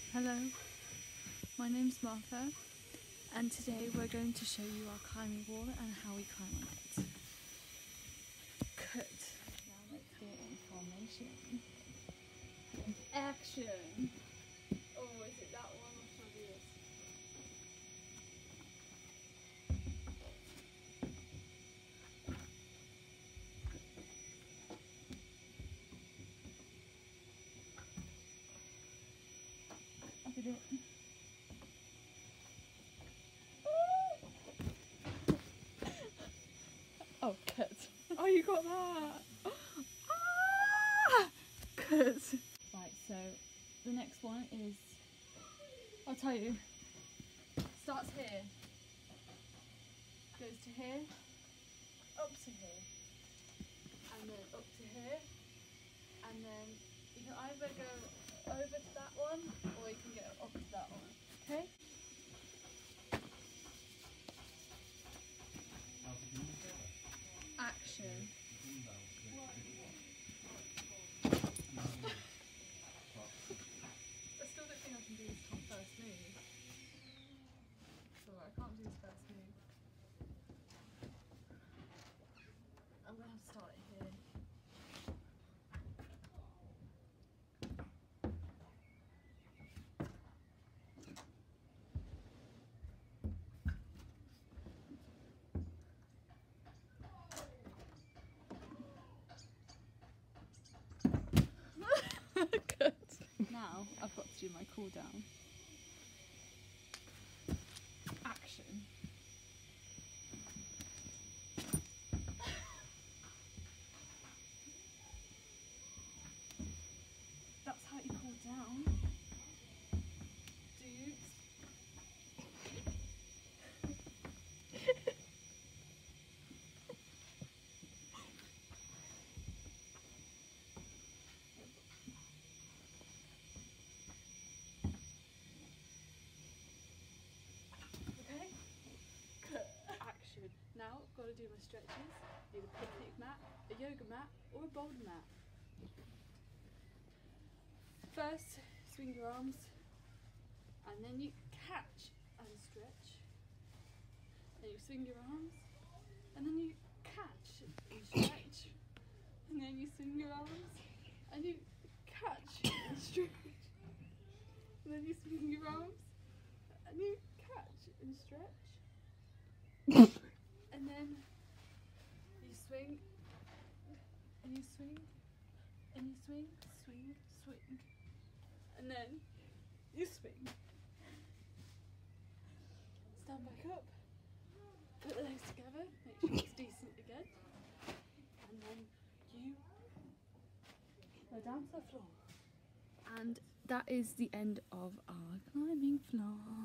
Hello, my name's Martha, and today we're going to show you our climbing wall and how we climb on it. Cut. Now let's get in formation. Action! Oh, is it that one or should I do this? I did it. Oh, cut. Oh, you got that. Ah! Cut. Right, so the next one is, I'll tell you, starts here, goes to here, up to here, and then up to here, and then you can either go over to that one or you can get up to that one, okay? Action. I still don't think I can do this first move. So I can't do this first move. I'm going to have to start it here. Good. Now I've got to do my cool down. Action. That's how you cool down, dudes. Okay? Action. Now I've got to do my stretches. Need a picnic mat, a yoga mat, or a boulder mat. First, swing your arms, and then you catch and stretch. Then you swing your arms, and then you catch and stretch. And then you swing your arms, and you catch and stretch. And then you swing your arms, and you catch and stretch. And then you swing, and you swing, and you swing, swing, swing. And then you swing. Stand back up, put the legs together, make sure it's decent again. And then you go down to the floor. And that is the end of our climbing vlog.